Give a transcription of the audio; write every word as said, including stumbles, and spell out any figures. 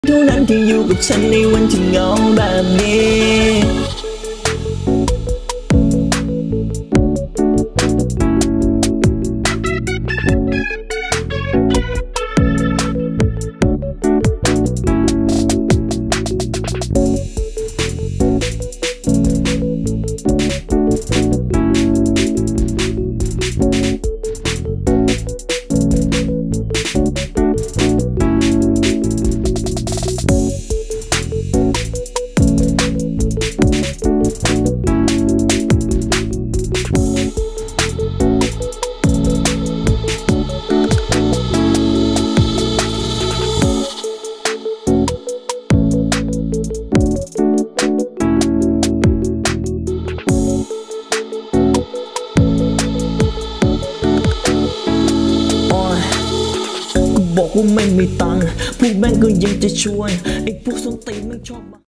เท่านั้นที่อยู่กับฉันในวันที่เหงาแบบนี้บอกว่าไม่มีตังค์พวกแม่งก็ยังจะช่วยไอ้พวกส้นตีนไม่ชอบ